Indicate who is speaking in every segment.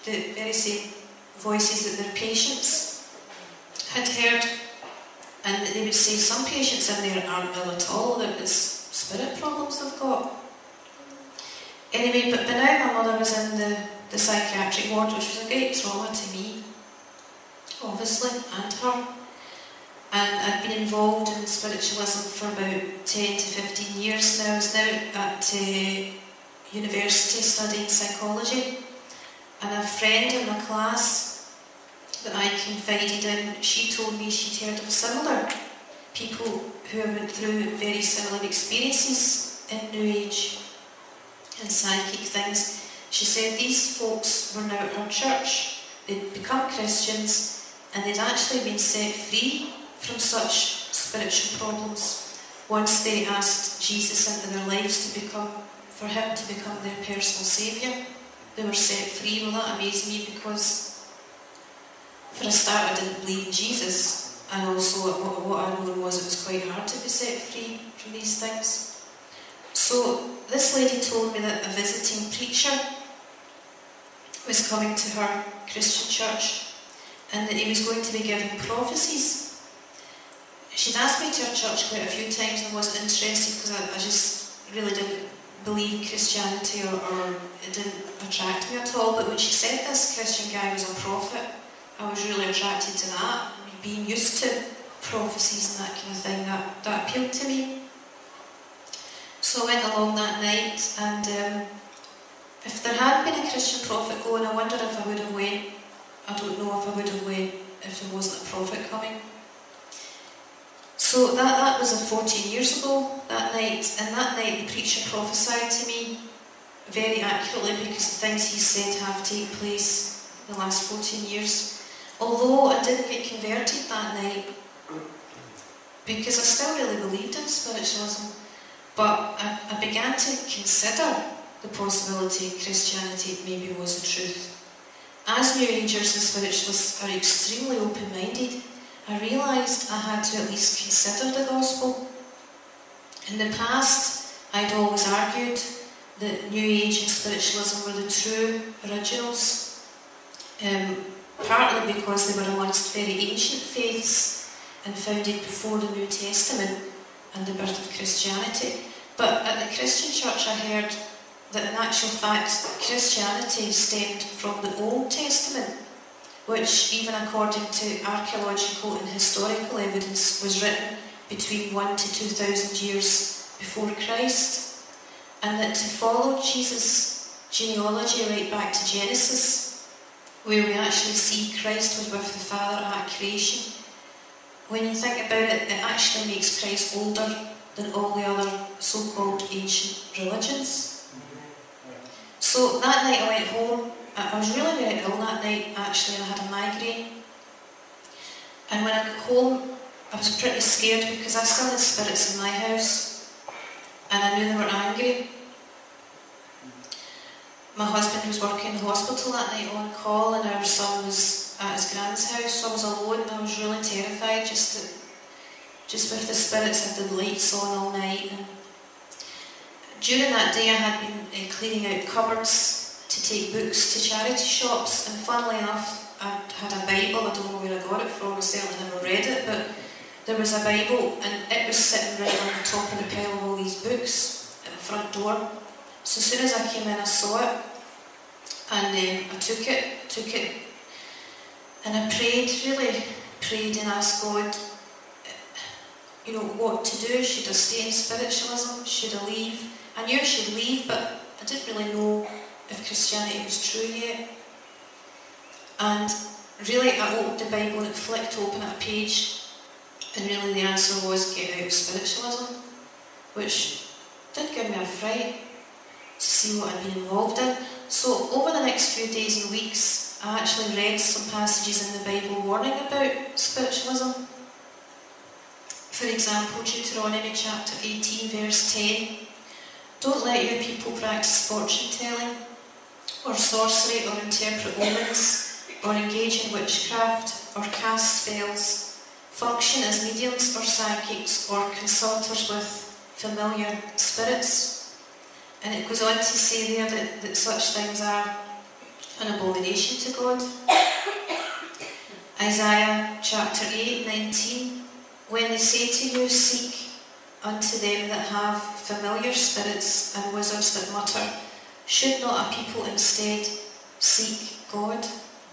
Speaker 1: the very same voices that their patients had heard, and they would say some patients in there aren't ill at all, that it's spirit problems they've got. Anyway, but now my mother was in the psychiatric ward, which was a great trauma to me, obviously, and her. And I'd been involved in spiritualism for about 10 to 15 years now. I was now at university studying psychology, and a friend in my class that I confided in, she told me she'd heard of similar people who went through very similar experiences in New Age and psychic things. She said these folks were now at her church, they'd become Christians, and they'd actually been set free from such spiritual problems once they asked Jesus into their lives for him to become their personal saviour. They were set free. Well, that amazed me because, for a start, I didn't believe in Jesus, and also what I know was it was quite hard to be set free from these things. So this lady told me that a visiting preacher was coming to her Christian church, and that he was going to be giving prophecies. She'd asked me to her church quite a few times, and I wasn't interested because I just really didn't believe in Christianity, or it didn't attract me at all. But when she said this Christian guy was a prophet, I was really attracted to that. Being used to prophecies and that kind of thing, that appealed to me. So I went along that night, and if there had been a Christian prophet going, I wonder if I would have went. I don't know if I would have went if there wasn't a prophet coming. So that was 14 years ago, that night, and that night the preacher prophesied to me very accurately, because the things he said have taken place in the last 14 years. Although I didn't get converted that night, because I still really believed in spiritualism, but I began to consider the possibility Christianity maybe was the truth. As New Agers and Spiritualists are extremely open-minded, I realised I had to at least consider the gospel. In the past, I'd always argued that New Age and Spiritualism were the true originals, partly because they were amongst very ancient faiths and founded before the New Testament and the birth of Christianity. But at the Christian church I heard that in actual fact Christianity stemmed from the Old Testament, which, even according to archaeological and historical evidence, was written between 1 to 2,000 years before Christ, and that to follow Jesus' genealogy right back to Genesis, where we actually see Christ was with the Father at creation, when you think about it, it actually makes Christ older than all the other so-called ancient religions. So that night I went home. I was really very ill that night, actually. I had a migraine. And when I got home, I was pretty scared because I still had spirits in my house. And I knew they were angry. My husband was working in the hospital that night on call, and our son was at his grand's house, so I was alone, and I was really terrified just with the spirits, had the lights on all night. And during that day I had been cleaning out cupboards to take books to charity shops, and funnily enough I had a Bible. I don't know where I got it from, I certainly never read it, but there was a Bible and it was sitting right on the top of the pile of all these books at the front door. So as soon as I came in I saw it, and I took it and I really prayed and asked God, what to do. Should I stay in spiritualism? Should I leave? I knew I should leave, but I didn't really know if Christianity was true yet. And really I opened the Bible and it flicked open at a page, and really the answer was get out of spiritualism, which did give me a fright to see what I'd been involved in. So over the next few days and weeks I actually read some passages in the Bible warning about spiritualism. For example, Deuteronomy chapter 18 verse 10, don't let your people practice fortune telling, or sorcery, or interpret omens, or engage in witchcraft, or cast spells, function as mediums or psychics, or consulters with familiar spirits. And it goes on to say there that such things are an abomination to God. Isaiah chapter 8:19, when they say to you, seek unto them that have familiar spirits and wizards that mutter, should not a people instead seek God?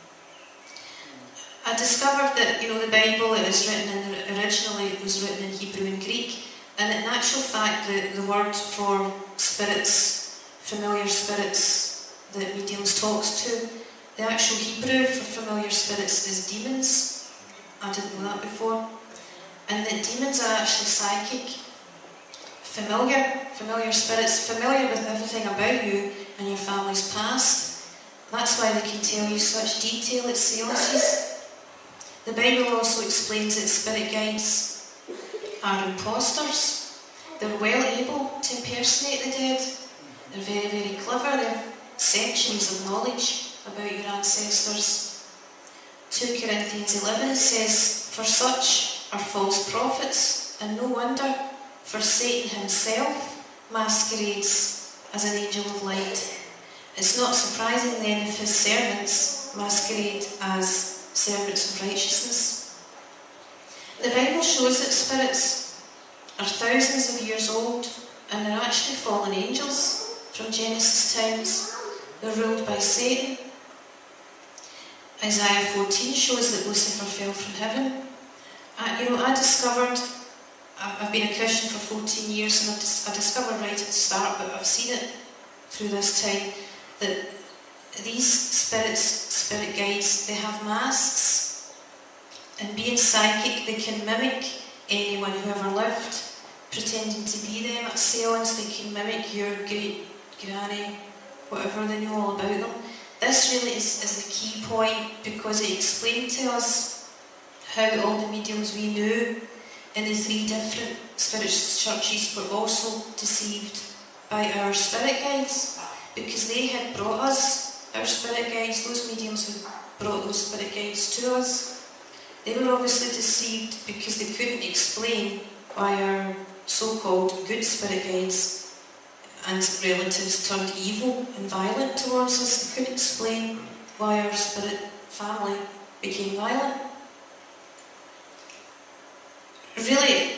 Speaker 1: I discovered that, the Bible, it was written originally it was written in Hebrew and Greek, and in actual fact the word for spirits, familiar spirits that mediums talks to, the actual Hebrew for familiar spirits is demons. I didn't know that before. And that demons are actually psychic. Familiar spirits, familiar with everything about you and your family's past. That's why they can tell you such detail at seances. The Bible also explains that spirit guides are impostors. They're well able to impersonate the dead. They're very, very clever. They have centuries of knowledge about your ancestors. 2 Corinthians 11 says, for such are false prophets, and no wonder, for Satan himself masquerades as an angel of light. It's not surprising then if his servants masquerade as servants of righteousness. The Bible shows that spirits are thousands of years old, and they're actually fallen angels from Genesis times. They're ruled by Satan. Isaiah 14 shows that Lucifer fell from heaven. I discovered, I've been a Christian for 14 years, and I discovered right at the start, but I've seen it through this time, that these spirit guides, they have masks, and being psychic, they can mimic anyone who ever lived, pretending to be them at seance. They can mimic your great granny, whatever, they know all about them. This really is the key point, because it explained to us how all the mediums we knew in the 3 different Spiritualist churches were also deceived by our spirit guides, because they had brought us our spirit guides. Those mediums had brought those spirit guides to us. They were obviously deceived because they couldn't explain why our so-called good spirit guides and relatives turned evil and violent towards us. They couldn't explain why our spirit family became violent. Really,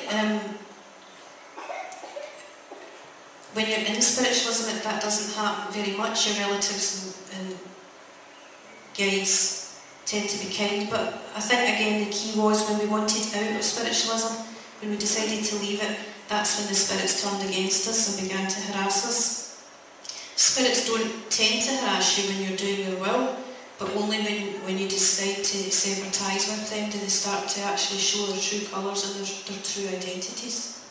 Speaker 1: when you're in spiritualism, that doesn't happen very much. Your relatives and guides tend to be kind, but I think again the key was when we wanted out of spiritualism, when we decided to leave it, that's when the spirits turned against us and began to harass us. Spirits don't tend to harass you when you're doing your will, but only when you decide to sever ties with them do they start to actually show their true colours and their true identities.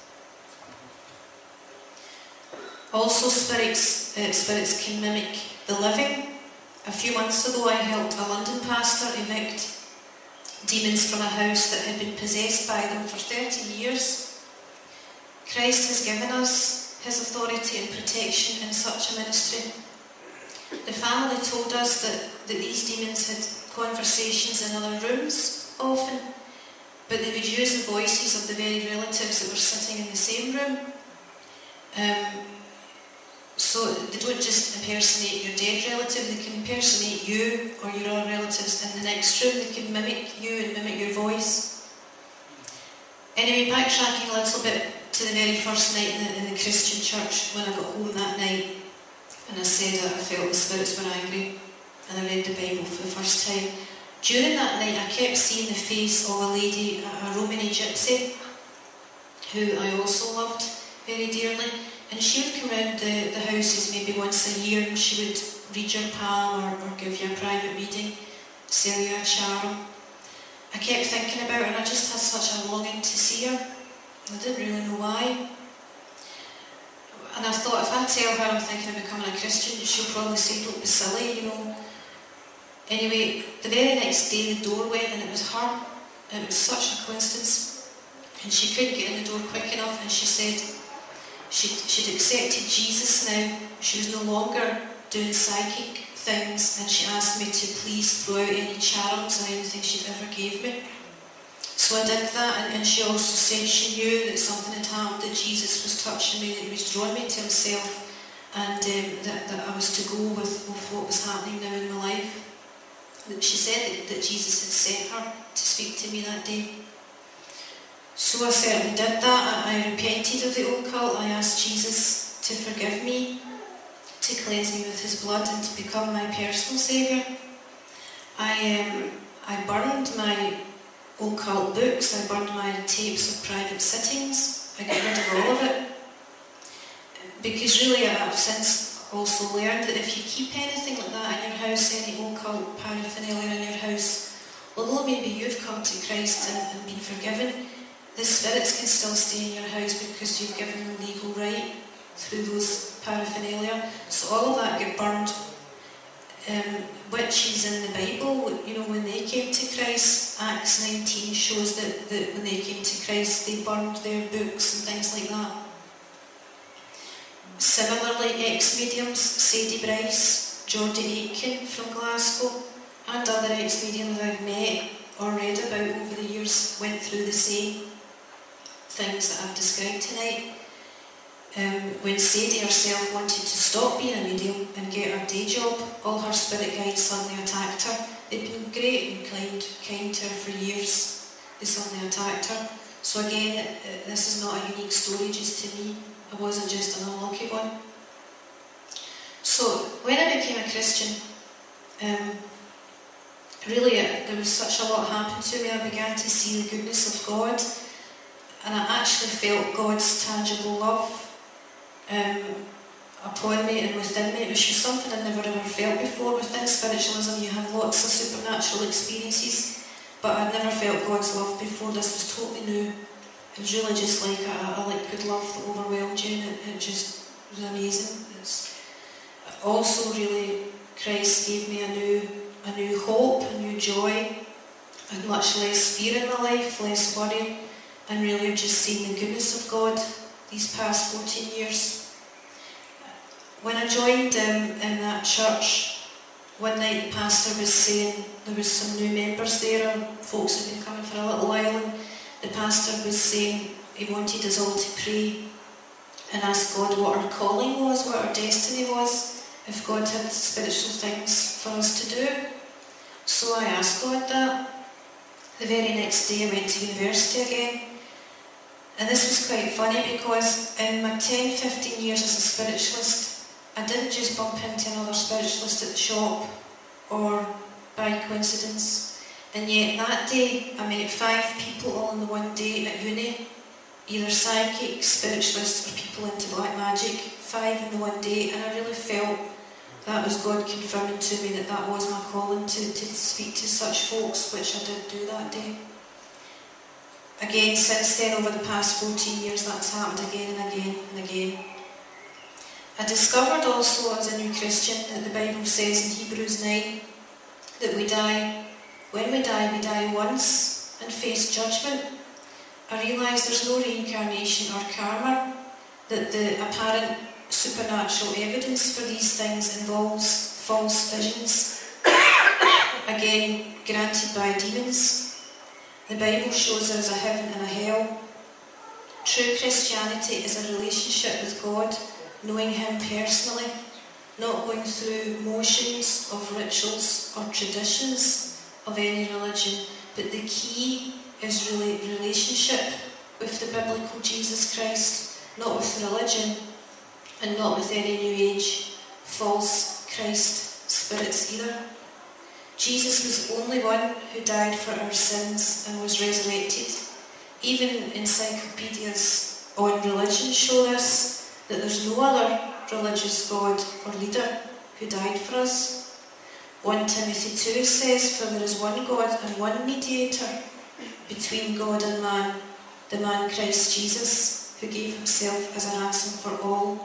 Speaker 1: Also, spirits can mimic the living. A few months ago I helped a London pastor evict demons from a house that had been possessed by them for 30 years. Christ has given us his authority and protection in such a ministry. The family told us that these demons had conversations in other rooms often, but they would use the voices of the very relatives that were sitting in the same room. So they don't just impersonate your dead relative, they can impersonate you or your other relatives in the next room. They can mimic you and mimic your voice. Anyway, backtracking a little bit to the very first night in the Christian church, when I got home that night, and I said that I felt the spirits were angry, and I read the Bible for the first time. During that night, I kept seeing the face of a lady, a Romany gypsy, who I also loved very dearly. And she would come round the houses maybe once a year, and she would read your palm or give you a private reading, sell you a charm. I kept thinking about her, and I just had such a longing to see her. I didn't really know why. And I thought, if I tell her I'm thinking of becoming a Christian, she'll probably say, don't be silly, you know. Anyway, the very next day the door went, and it was her. It was such a coincidence. And she couldn't get in the door quick enough, and she said, She'd accepted Jesus now. She was no longer doing psychic things, and she asked me to please throw out any charms or anything she'd ever gave me. So I did that, and she also said she knew that something had happened, that Jesus was touching me, that he was drawing me to himself, and that I was to go with what was happening now in my life. She said that Jesus had sent her to speak to me that day. So I certainly did that. I repented of the occult. I asked Jesus to forgive me, to cleanse me with his blood, and to become my personal saviour. I burned my occult books, I burned my tapes of private sittings, I got rid of all of it. Because really I've since also learned that if you keep anything like that in your house, any occult paraphernalia in your house, although maybe you've come to Christ and been forgiven, the spirits can still stay in your house because you've given them legal right through those paraphernalia. So all of that got burned. Witches in the Bible, you know, when they came to Christ, Acts 19 shows that when they came to Christ, they burned their books and things like that. Similarly, ex-mediums, Sadie Bryce, Geordie Aitken from Glasgow, and other ex-mediums I've met or read about over the years went through the same things that I've described tonight. When Sadie herself wanted to stop being a medium and get her day job, all her spirit guides suddenly attacked her. They'd been great and kind to her for years. They suddenly attacked her. So again, this is not a unique story just to me. I wasn't just an unlucky one. So when I became a Christian, really there was such a lot happened to me. I began to see the goodness of God, and I actually felt God's tangible love upon me and within me, which was something I'd never ever felt before. Within spiritualism you have lots of supernatural experiences, but I'd never felt God's love before. This was totally new. It was really just like a liquid love that overwhelmed you, and it just was amazing. Also really, Christ gave me a new hope, a new joy. I had much less fear in my life, less worry, and really I've just seen the goodness of God these past 14 years. When I joined in that church, one night the pastor was saying there was some new members there, folks had been coming for a little while, and the pastor was saying he wanted us all to pray and ask God what our calling was, what our destiny was, if God had spiritual things for us to do. So I asked God that. The very next day I went to university again. And this was quite funny because in my 10-15 years as a spiritualist, I didn't just bump into another spiritualist at the shop or by coincidence. And yet that day I met 5 people all in the one day at uni, either psychics, spiritualists or people into black magic, 5 in the one day, and I really felt that was God confirming to me that that was my calling to speak to such folks, which I did do that day. Again, since then, over the past 14 years, that's happened again and again and again. I discovered also as a new Christian that the Bible says in Hebrews 9 that we die. When we die once and face judgment. I realised there's no reincarnation or karma, that the apparent supernatural evidence for these things involves false visions, again granted by demons. The Bible shows there is a heaven and a hell. True Christianity is a relationship with God, knowing Him personally, not going through motions of rituals or traditions of any religion, but the key is really relationship with the biblical Jesus Christ, not with religion and not with any New Age false Christ spirits either. Jesus was the only one who died for our sins and was resurrected. Even encyclopedias on religion show this, that there's no other religious God or leader who died for us. 1 Timothy 2 says, "For there is one God and one mediator between God and man, the man Christ Jesus, who gave himself as a ransom for all."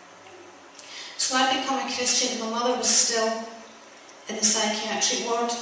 Speaker 1: So I became a Christian. My mother was still in the psychiatric ward.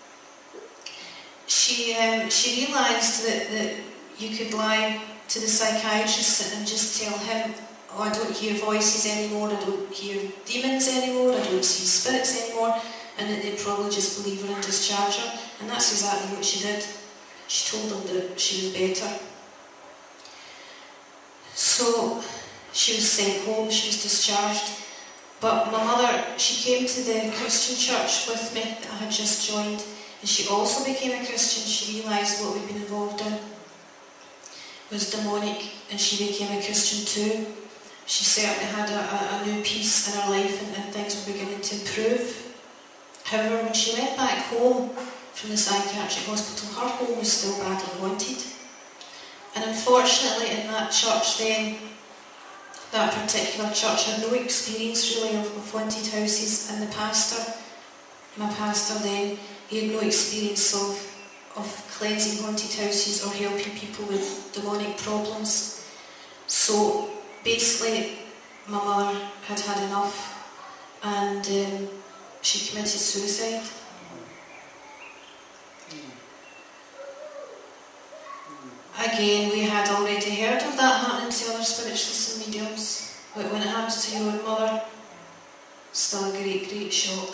Speaker 1: She realised that you could lie to the psychiatrist and just tell him, "Oh, I don't hear voices anymore, I don't hear demons anymore, I don't see spirits anymore," and that they'd probably just believe her and discharge her. And that's exactly what she did. She told them that she was better. So she was sent home, she was discharged. But my mother, she came to the Christian church with me that I had just joined, and she also became a Christian. She realised what we'd been involved in was demonic, and she became a Christian too. She certainly had a new peace in her life, and things were beginning to improve. However, when she went back home from the psychiatric hospital, her home was still badly haunted. And unfortunately in that church then, that particular church had no experience really of haunted houses, and my pastor then, he had no experience of cleansing haunted houses or helping people with demonic problems. So basically my mother had had enough, and she committed suicide. Again, we had already heard of that happening to other spiritualists and mediums, but when it happens to your own mother, still a great, great shock.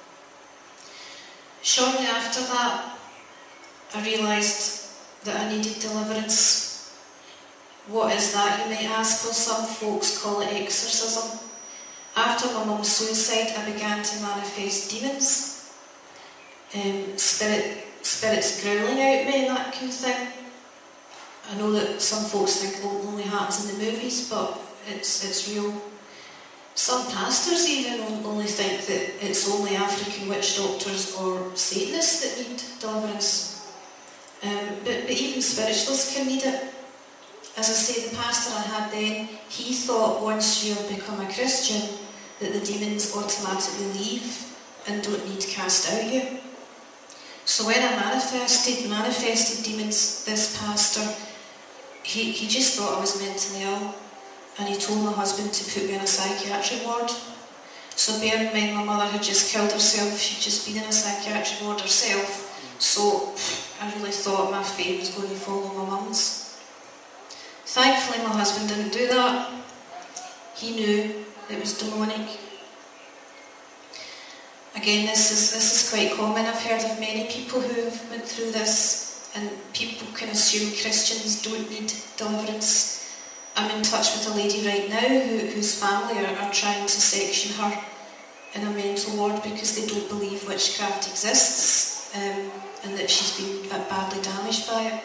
Speaker 1: Shortly after that, I realised that I needed deliverance. What is that, you might ask? Well, some folks call it exorcism. After my mum's suicide, I began to manifest demons, spirits growling at me and that kind of thing. I know that some folks think it only happens in the movies, but it's real. Some pastors even only think that it's only African witch doctors or Satanists that need deliverance. But even spiritualists can need it. As I say, the pastor I had then, he thought once you have become a Christian that the demons automatically leave and don't need to cast out you. So when I manifested demons, this pastor, he just thought I was mentally ill, and he told my husband to put me in a psychiatric ward. So bear in mind, my mother had just killed herself, she'd just been in a psychiatric ward herself, so I really thought my fate was going to follow my mum's. Thankfully my husband didn't do that. He knew it was demonic. Again, this is quite common. I've heard of many people who have went through this, and people can assume Christians don't need deliverance. I'm in touch with a lady right now whose family are trying to section her in a mental ward because they don't believe witchcraft exists, and that she's been badly damaged by it.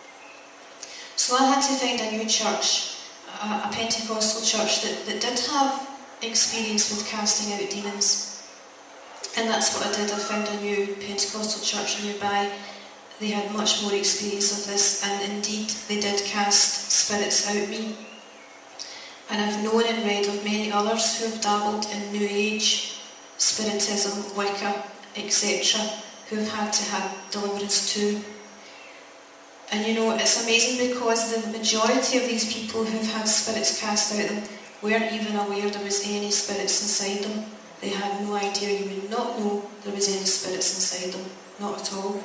Speaker 1: So I had to find a new church, a Pentecostal church that did have experience with casting out demons. And that's what I did. I found a new Pentecostal church nearby. They had much more experience of this, and indeed they did cast spirits out me. And I've known and read of many others who have dabbled in New Age, Spiritism, Wicca, etc., who have had to have deliverance too. And you know, it's amazing because the majority of these people who've had spirits cast out of them weren't even aware there was any spirits inside them. They had no idea. You would not know there was any spirits inside them. Not at all.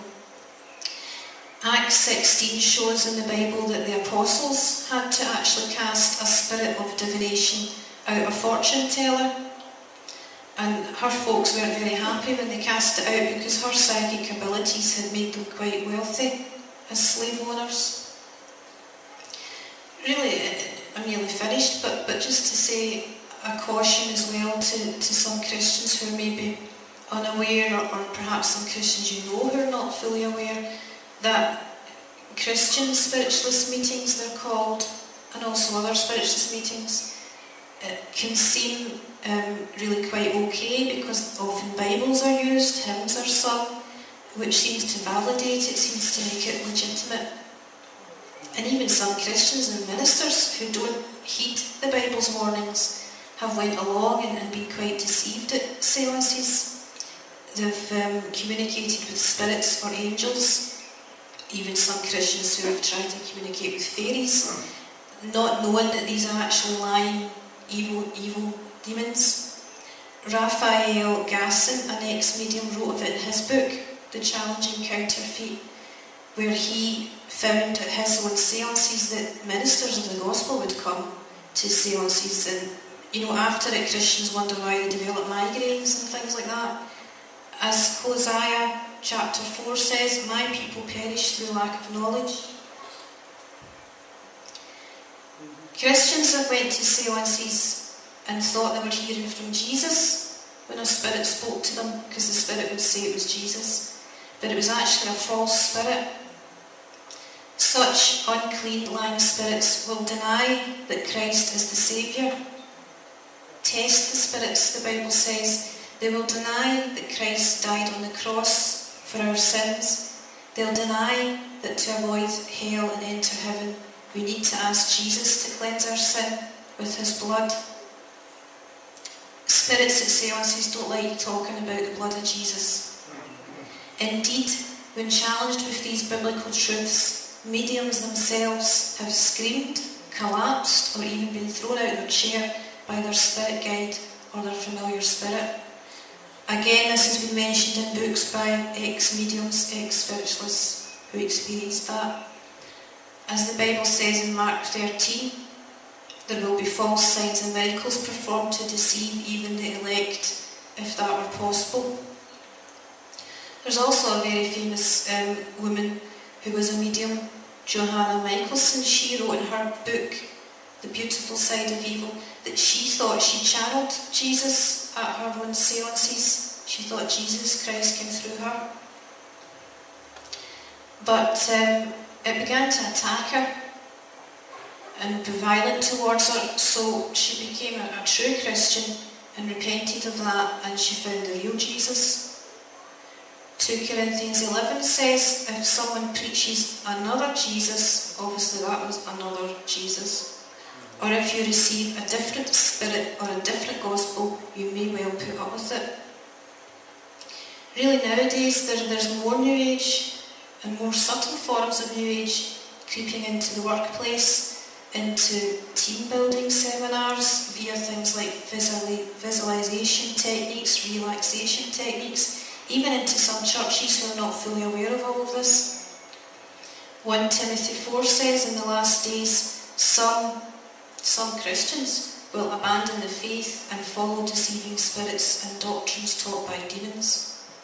Speaker 1: Acts 16 shows in the Bible that the apostles had to actually cast a spirit of divination out a fortune teller. And her folks weren't very happy when they cast it out because her psychic abilities had made them quite wealthy as slave owners. Really, I'm nearly finished, but just to say a caution as well to some Christians who may be unaware, or perhaps some Christians you know who are not fully aware, that Christian spiritualist meetings, they're called, and also other spiritualist meetings, can seem really quite okay because often Bibles are used, hymns are sung, which seems to validate it, seems to make it legitimate. And even some Christians and ministers who don't heed the Bible's warnings have went along and been quite deceived at seances. They've communicated with spirits or angels. Even some Christians who have tried to communicate with fairies, not knowing that these are actually lying, evil demons. Raphael Gasson, an ex-medium, wrote of it in his book, The Challenging Counterfeit, where he found at his own seances that ministers of the gospel would come to seances, and you know, after it, Christians wonder why they develop migraines and things like that. As Hosea chapter 4 says, my people perish through lack of knowledge. Christians have went to seances and thought they were hearing from Jesus when a spirit spoke to them, because the spirit would say it was Jesus. But it was actually a false spirit. Such unclean lying spirits will deny that Christ is the Saviour. Test the spirits, the Bible says. They will deny that Christ died on the cross for our sins. They'll deny that to avoid hell and enter heaven, we need to ask Jesus to cleanse our sin with his blood. Spirits at seances don't like talking about the blood of Jesus. Indeed, when challenged with these biblical truths, mediums themselves have screamed, collapsed, or even been thrown out of their chair by their spirit guide or their familiar spirit. Again, this has been mentioned in books by ex-mediums, ex-spiritualists who experienced that. As the Bible says in Mark 13, there will be false signs and miracles performed to deceive even the elect, if that were possible. There's also a very famous woman who was a medium, Johanna Michelson. She wrote in her book, The Beautiful Side of Evil, that she thought she channeled Jesus at her own seances. She thought Jesus Christ came through her. But it began to attack her and be violent towards her, so she became a true Christian and repented of that, and she found the real Jesus. 2 Corinthians 11 says, if someone preaches another Jesus, obviously that was another Jesus, or if you receive a different spirit or a different gospel, you may well put up with it. Really nowadays there's more New Age and more subtle forms of New Age creeping into the workplace, into team building seminars via things like visualization techniques, relaxation techniques, even into some churches who are not fully aware of all of this. 1 Timothy 4 says, in the last days, some Christians will abandon the faith and follow deceiving spirits and doctrines taught by demons.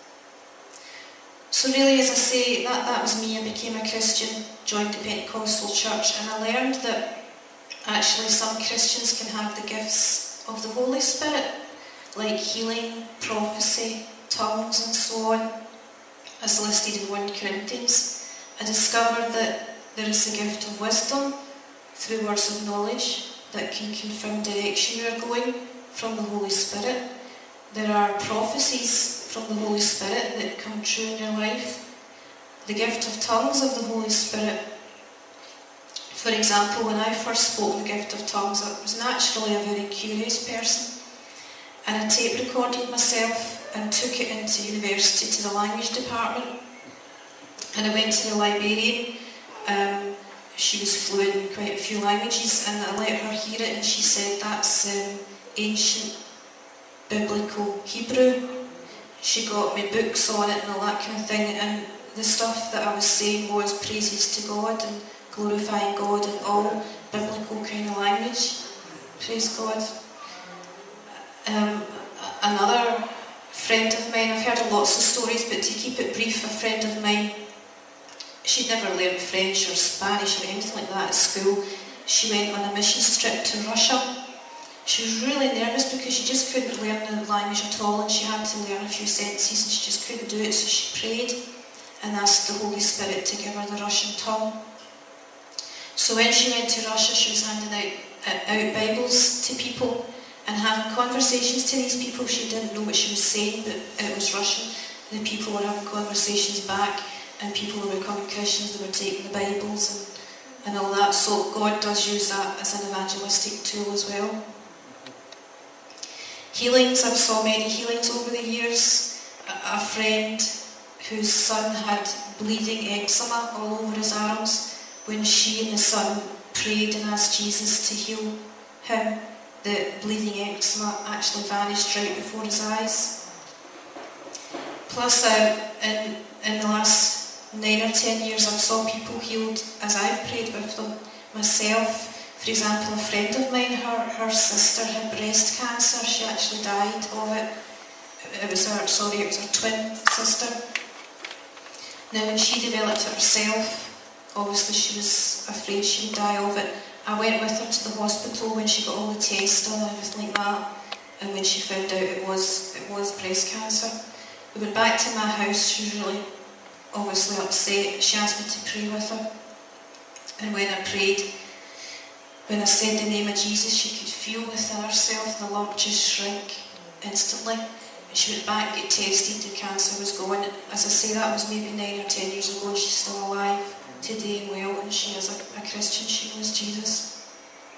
Speaker 1: So really, as I say, that was me. I became a Christian, joined the Pentecostal church, and I learned that actually some Christians can have the gifts of the Holy Spirit, like healing, prophecy, tongues and so on, as listed in 1 Corinthians. I discovered that there is the gift of wisdom through words of knowledge that can confirm direction you are going from the Holy Spirit. There are prophecies from the Holy Spirit that come true in your life. The gift of tongues of the Holy Spirit. For example, when I first spoke the gift of tongues, I was naturally a very curious person, and I tape recorded myself and took it into university to the language department. And I went to the librarian. She was fluent in quite a few languages, and I let her hear it, and she said that's ancient biblical Hebrew. She got me books on it and all that kind of thing, and the stuff that I was saying was praises to God and glorifying God in all biblical kind of language. Praise God. Another friend of mine, I've heard lots of stories, but to keep it brief, a friend of mine, she'd never learned French or Spanish or anything like that at school. She went on a mission trip to Russia. She was really nervous because she just couldn't learn the language at all, and she had to learn a few sentences and she just couldn't do it, so she prayed and asked the Holy Spirit to give her the Russian tongue. So when she went to Russia, she was handing out Bibles to people and having conversations to these people. She didn't know what she was saying, but it was Russian. The people were having conversations back, and people were becoming Christians. They were taking the Bibles and all that. So God does use that as an evangelistic tool as well. Healings, I've saw many healings over the years. A friend whose son had bleeding eczema all over his arms, when she and the son prayed and asked Jesus to heal him, the bleeding eczema actually vanished right before his eyes. Plus, in the last 9 or 10 years, I've saw people healed as I've prayed with them myself. For example, a friend of mine, her sister had breast cancer. She actually died of it. It was her twin sister. Now, when she developed it herself, obviously she was afraid she would die of it, I went with her to the hospital when she got all the tests done and everything like that, and when she found out it was breast cancer. We went back to my house. She was really obviously upset. She asked me to pray with her, and when I prayed, when I said the name of Jesus, she could feel within herself the lump just shrink instantly. She went back and got tested, the cancer was gone. As I say, that was maybe 9 or 10 years ago, and she's still alive today and well, and she is a Christian. She knows Jesus.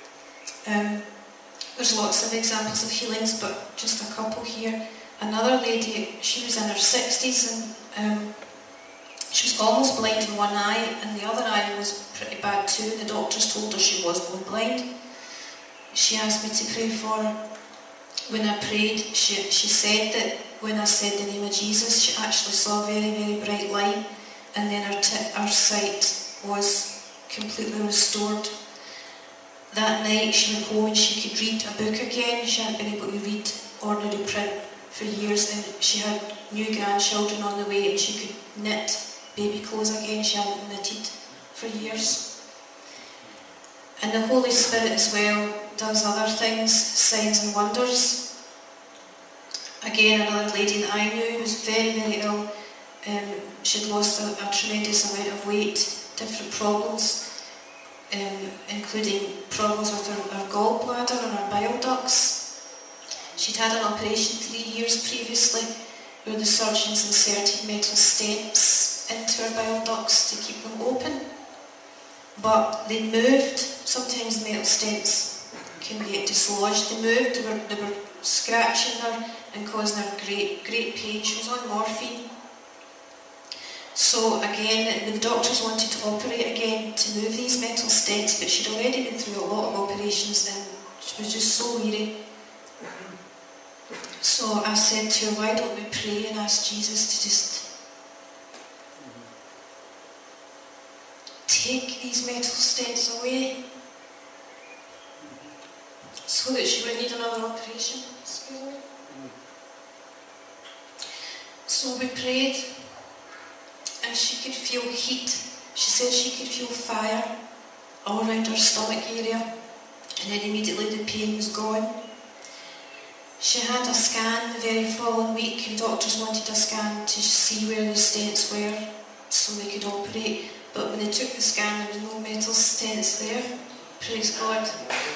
Speaker 1: There's lots of examples of healings, but just a couple here. Another lady, she was in her 60s, and she was almost blind in one eye, and the other eye was pretty bad too. The doctors told her she was going blind. She asked me to pray for her. When I prayed, she said that when I said the name of Jesus, she actually saw a very, very bright light, and then her sight was completely restored. That night she went home and she could read a book again. She hadn't been able to read ordinary print for years, and she had new grandchildren on the way, and she could knit baby clothes again. She hadn't knitted for years. And the Holy Spirit as well does other things, signs and wonders. Again, another lady that I knew was very, very ill. She'd lost a tremendous amount of weight, different problems, including problems with her gallbladder and her bile ducts. She'd had an operation 3 years previously where the surgeons inserted metal stents into her bile ducts to keep them open. But they moved. Sometimes metal stents can get dislodged. They moved, they were scratching her and causing her great pain. She was on morphine. So again, the doctors wanted to operate again to move these metal stents, but she'd already been through a lot of operations and she was just so weary. So I said to her, why don't we pray and ask Jesus to just take these metal stents away so that she wouldn't need another operation. Excuse me. So we prayed, and she could feel heat. She said she could feel fire all around her stomach area, and then immediately the pain was gone. She had a scan the very following week, and doctors wanted a scan to see where the stents were so they could operate. But when they took the scan, there was no metal stents there. Praise God.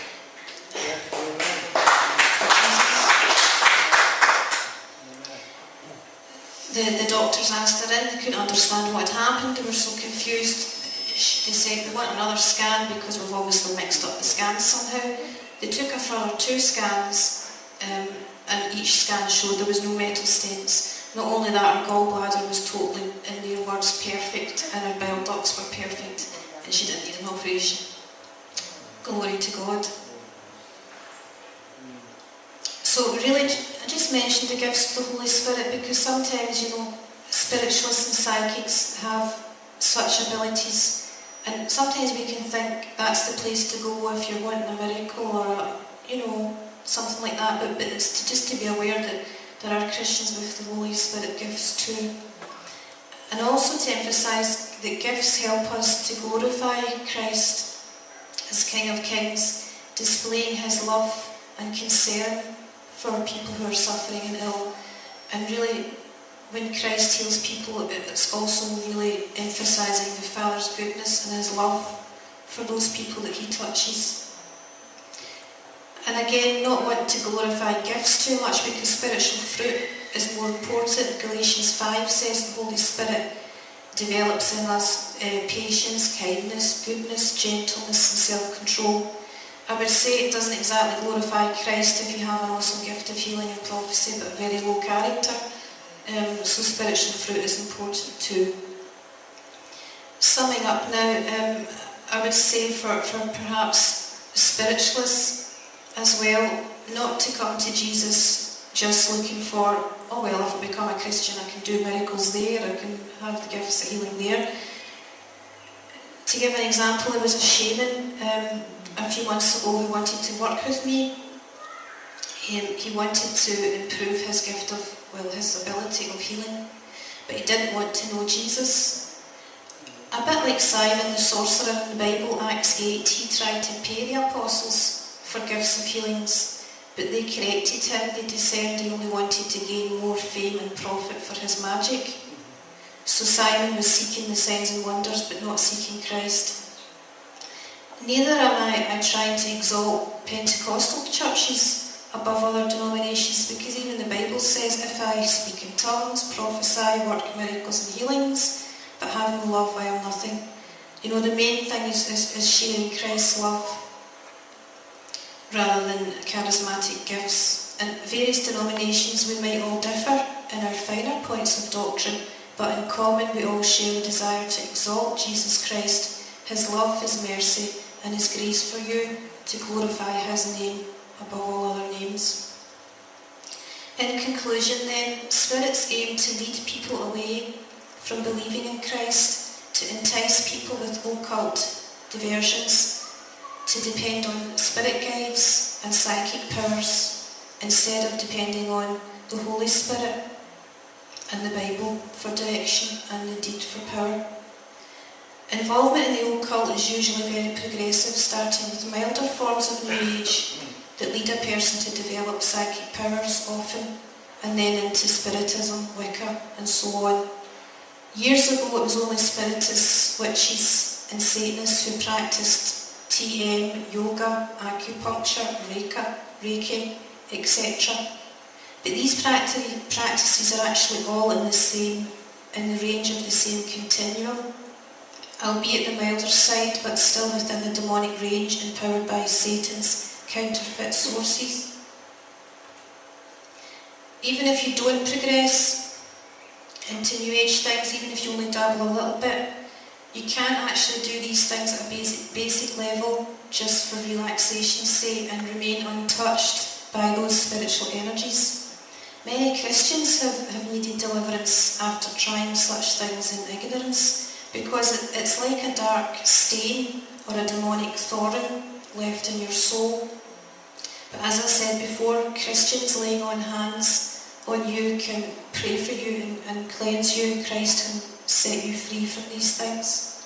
Speaker 1: The doctors asked her in, they couldn't understand what had happened, they were so confused. They said they want another scan because we've obviously mixed up the scans somehow. They took her for her 2 scans, and each scan showed there was no metal stents. Not only that, her gallbladder was totally, in their words, perfect, and her bile ducts were perfect, and she didn't need an operation. Glory to God. So really, I just mentioned the gifts of the Holy Spirit because sometimes, spiritualists and psychics have such abilities, and sometimes we can think that's the place to go if you're wanting a miracle or something like that, but it's just to be aware that there are Christians with the Holy Spirit gifts too. And also to emphasise that gifts help us to glorify Christ as King of Kings, displaying his love and concern for people who are suffering and ill. And really, when Christ heals people, it's also really emphasising the Father's goodness and his love for those people that he touches. And again, not wanting to glorify gifts too much because spiritual fruit is more important. Galatians 5 says the Holy Spirit develops in us patience, kindness, goodness, gentleness and self-control. I would say it doesn't exactly glorify Christ if you have an awesome gift of healing and prophecy but very low character. So spiritual fruit is important too. Summing up now, I would say for perhaps spiritualists as well, not to come to Jesus just looking for, oh well, if I become a Christian I can do miracles there, I can have the gifts of healing there. To give an example, there was a shaman a few months ago who wanted to work with me. He wanted to improve his gift of, his ability of healing, but he didn't want to know Jesus. A bit like Simon the sorcerer in the Bible, Acts 8, he tried to pay the apostles for gifts of healings, but they corrected him. They discerned he only wanted to gain more fame and profit for his magic. So Simon was seeking the signs and wonders, but not seeking Christ. Neither am I trying to exalt Pentecostal churches above other denominations, because even the Bible says, if I speak in tongues, prophesy, work miracles and healings, but have no love, I am nothing. You know, the main thing is sharing Christ's love rather than charismatic gifts. In various denominations we might all differ in our finer points of doctrine, but in common we all share the desire to exalt Jesus Christ, his love, his mercy and his grace for you, to glorify his name above all other names. In conclusion then, spirits aim to lead people away from believing in Christ, to entice people with occult diversions, to depend on spirit guides and psychic powers instead of depending on the Holy Spirit and the Bible for direction and indeed for power. Involvement in the occult is usually very progressive, starting with milder forms of New Age that lead a person to develop psychic powers often, and then into Spiritism, Wicca and so on. Years ago it was only Spiritists, witches and Satanists who practiced TM, yoga, acupuncture, Reiki, etc. But these practices are actually all in the range of the same continuum, albeit the milder side, but still within the demonic range, empowered by Satan's counterfeit sources. Even if you don't progress into New Age things, even if you only dabble a little bit, you can actually do these things at a basic level just for relaxation's sake and remain untouched by those spiritual energies. Many Christians have needed deliverance after trying such things in ignorance, because it's like a dark stain or a demonic thorn left in your soul. But as I said before, Christians laying on hands on you can pray for you and cleanse you. Christ can set you free from these things.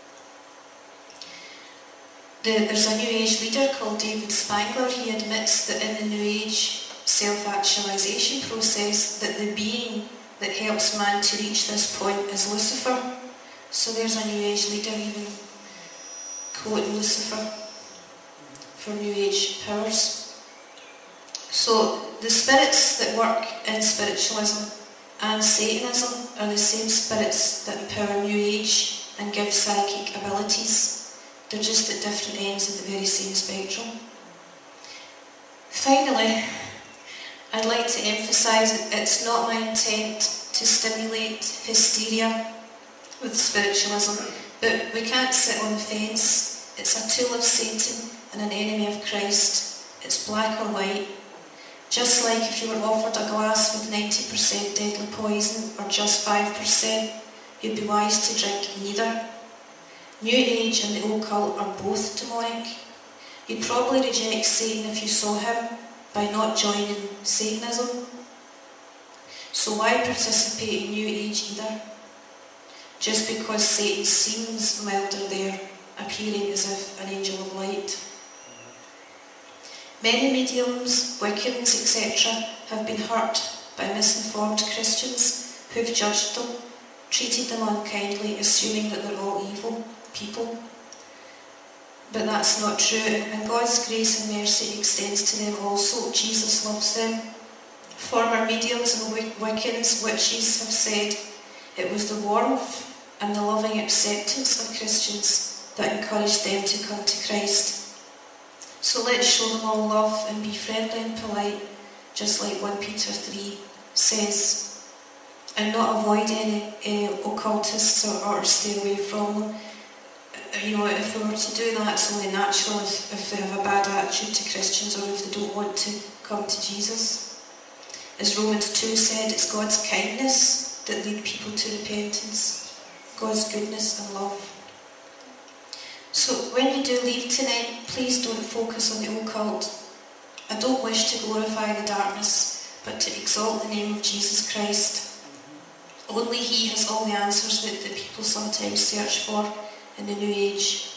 Speaker 1: There's a New Age leader called David Spangler. He admits that in the New Age self-actualization process, that the being that helps man to reach this point is Lucifer. So there's a New Age leader even quoting Lucifer for New Age powers. So the spirits that work in spiritualism and Satanism are the same spirits that empower New Age and give psychic abilities. They're just at different ends of the very same spectrum. Finally, I'd like to emphasise that it's not my intent to stimulate hysteria with spiritualism, but we can't sit on the fence. It's a tool of Satan and an enemy of Christ. It's black or white. Just like if you were offered a glass with 90% deadly poison or just 5%, you'd be wise to drink neither. New Age and the occult are both demonic. You'd probably reject Satan if you saw him by not joining Satanism. So why participate in New Age either? Just because Satan seems milder there, appearing as if an angel of light. Many mediums, Wiccans, etc. have been hurt by misinformed Christians who've judged them, treated them unkindly, assuming that they're all evil people. But that's not true, and God's grace and mercy extends to them also. Jesus loves them. Former mediums and Wiccans, witches have said it was the warmth and the loving acceptance of Christians that encouraged them to come to Christ. So let's show them all love and be friendly and polite, just like 1 Peter 3 says, and not avoid any occultists or stay away from them. You know, if we were to do that, it's only natural if they have a bad attitude to Christians or if they don't want to come to Jesus. As Romans 2 said, it's God's kindness that lead people to repentance, God's goodness and love. So when you do leave tonight, please don't focus on the occult. I don't wish to glorify the darkness, but to exalt the name of Jesus Christ. Only He has all the answers that people people sometimes search for in the New Age.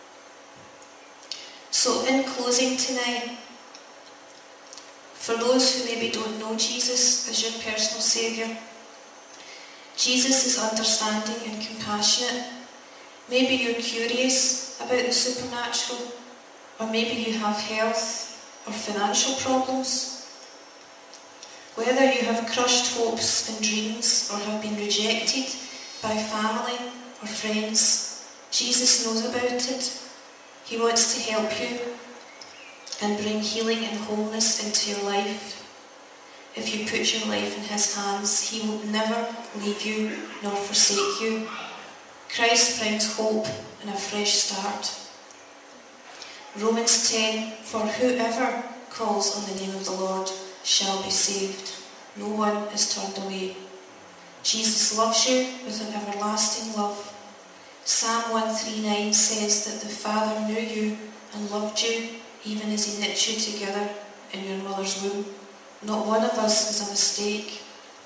Speaker 1: So in closing tonight, for those who maybe don't know Jesus as your personal saviour, Jesus is understanding and compassionate. Maybe you're curious about the supernatural, or maybe you have health or financial problems. Whether you have crushed hopes and dreams or have been rejected by family or friends, Jesus knows about it. He wants to help you and bring healing and wholeness into your life. If you put your life in His hands, He will never leave you nor forsake you. Christ brings hope and a fresh start. Romans 10, for whoever calls on the name of the Lord shall be saved. No one is turned away. Jesus loves you with an everlasting love. Psalm 139 says that the Father knew you and loved you even as He knit you together in your mother's womb. Not one of us is a mistake.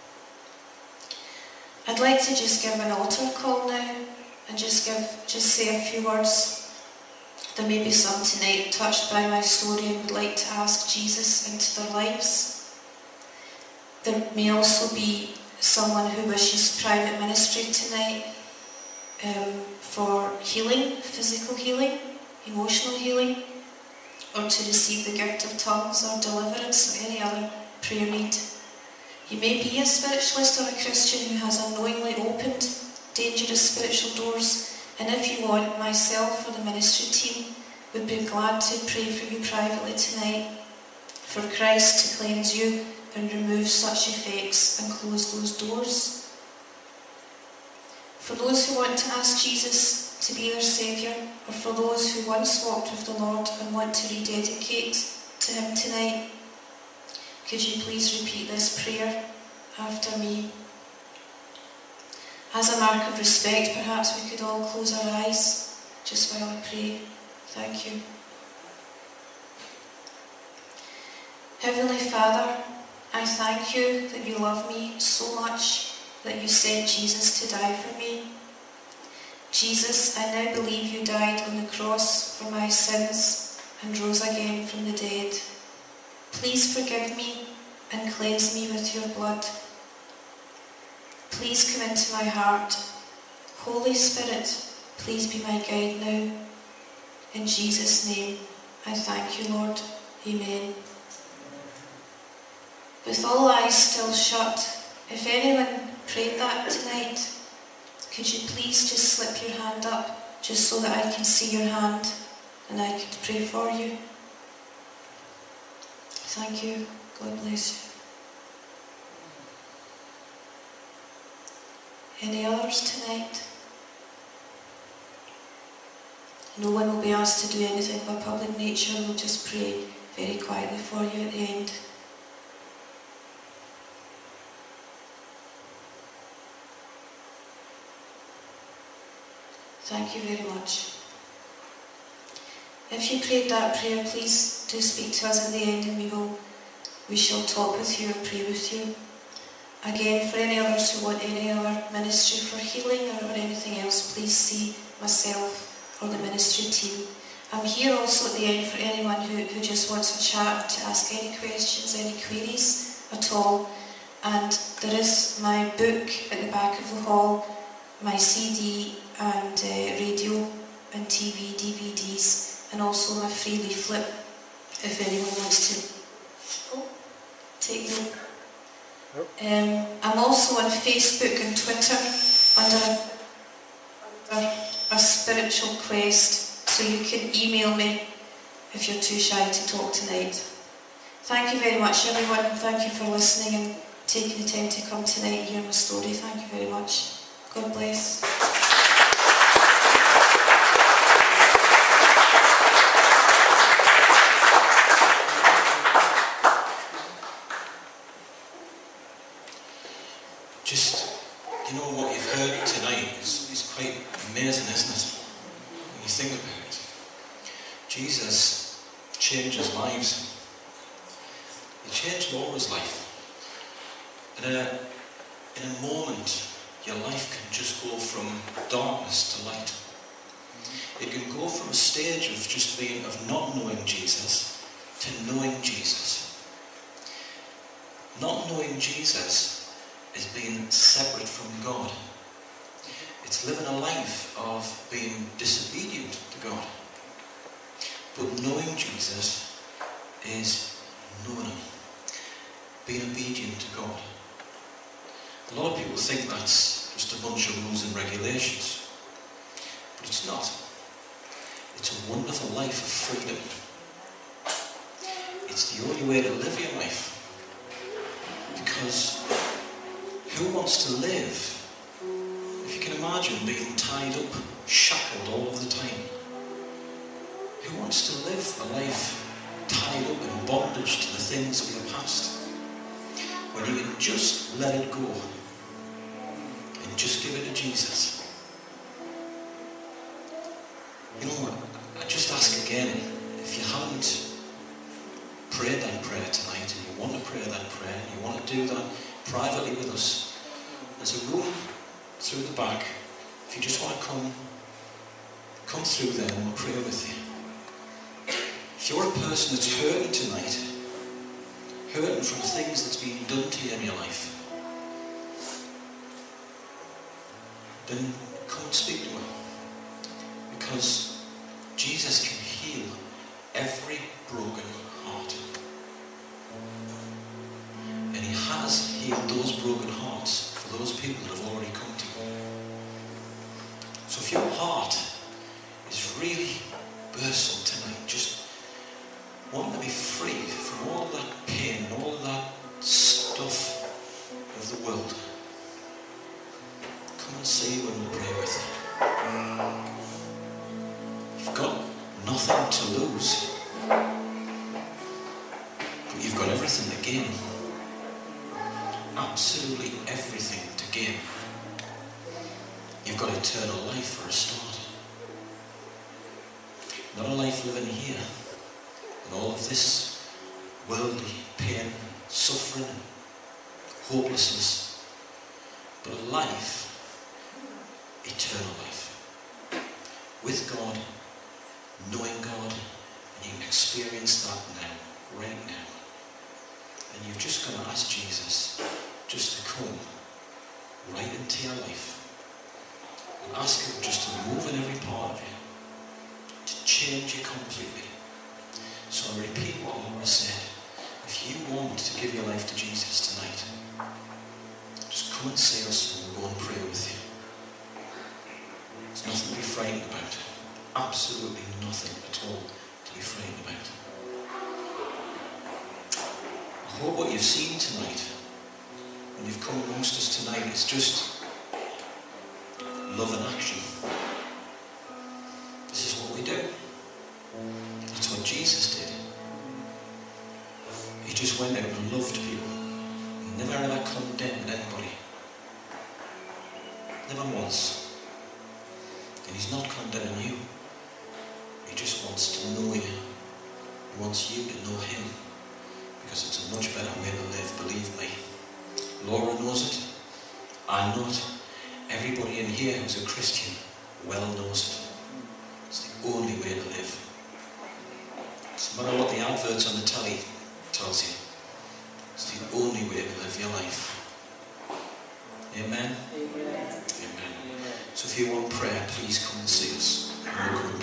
Speaker 1: I'd like to just give an altar call now and just say a few words. There may be some tonight touched by my story and would like to ask Jesus into their lives. There may also be someone who wishes private ministry tonight for healing, physical healing, emotional healing, or to receive the gift of tongues or deliverance or any other prayer need. You may be a spiritualist or a Christian who has unknowingly opened dangerous spiritual doors, and if you want, myself or the ministry team would be glad to pray for you privately tonight, for Christ to cleanse you and remove such effects and close those doors. For those who want to ask Jesus to be their Saviour, or for those who once walked with the Lord and want to rededicate to Him tonight, could you please repeat this prayer after me? As a mark of respect, perhaps we could all close our eyes just while I pray. Thank you. Heavenly Father, I thank you that you love me so much that you sent Jesus to die for me. Jesus, I now believe you died on the cross for my sins and rose again from the dead. Please forgive me and cleanse me with your blood. Please come into my heart. Holy Spirit, please be my guide now. In Jesus' name, I thank you, Lord. Amen. With all eyes still shut, if anyone prayed that tonight, could you please just slip your hand up, just so that I can see your hand and I could pray for you. Thank you. God bless you. Any others tonight? No one will be asked to do anything of a public nature. We'll just pray very quietly for you at the end. Thank you very much. If you prayed that prayer, please do speak to us at the end and we shall talk with you and pray with you. Again, for any others who want any other ministry for healing or anything else, please see myself or the ministry team. I'm here also at the end for anyone who just wants a chat, to ask any questions, any queries at all. And there is my book at the back of the hall, my CD and radio and TV, DVDs, and also my free leaflet if anyone wants to take note. I'm also on Facebook and Twitter under a spiritual quest, so you can email me if you're too shy to talk tonight. Thank you very much, everyone. Thank you for listening and taking the time to come tonight and hear my story. Thank you very much. God bless.
Speaker 2: You know, what you've heard tonight is quite amazing, isn't it? When you think about it. Jesus changes lives. He changed Laura's life. And in a moment, your life can just go from darkness to light. It can go from a stage of just being, of not knowing Jesus, to knowing Jesus. Not knowing Jesus is being separate from God. It's living a life of being disobedient to God. But knowing Jesus is knowing Him, being obedient to God. A lot of people think that's just a bunch of rules and regulations, but it's not. It's a wonderful life of freedom. It's the only way to live your life. Because who wants to live, if you can imagine being tied up, shackled all of the time? Who wants to live a life tied up in bondage to the things of your past? When you can just let it go and just give it to Jesus. You know, I just ask again, if you haven't prayed that prayer tonight and you want to pray that prayer and you want to do that privately with us, there's a room through the back. If you just want to come through there and we'll pray with you. If you're a person that's hurting tonight, hurting from things that's been done to you in your life, then come and speak to Him. Because Jesus can heal every broken heart. And He has healed those broken hearts for those people that have already come to Him. So if your heart is really bursting tonight, just wanting to be free from all of that pain and all of that stuff of the world, come and see when we pray with you. You've got nothing to lose, but you've got everything to gain. Absolutely everything to gain. You've got eternal life for a start. Not a life living here, and all of this worldly pain, suffering, hopelessness, but a life, eternal life, with God, knowing God, and you can experience that now, right now. And you've just got to ask Jesus just to come right into your life, and ask Him just to move in every part of you, to change you completely. So I repeat what Laura said. If you want to give your life to Jesus tonight, just come and see us and we'll go and pray with you. There's nothing to be frightened about. Absolutely nothing at all to be frightened about. I hope what you've seen tonight, when you've come amongst us tonight, is just love in action. This is what we do. That's what Jesus did. He just went out and loved people. Never ever condemned anybody. Never once. And He's not condemning you. He just wants to know you. He wants you to know Him. Because it's a much better way to live, believe me. Laura knows it. I know it. Everybody in here who's a Christian well knows it. It's the only way to live. No matter what the adverts on the telly tells you, it's the only way to live your life. Amen? Amen. Amen. So if you want prayer, please come and see us. And we'll come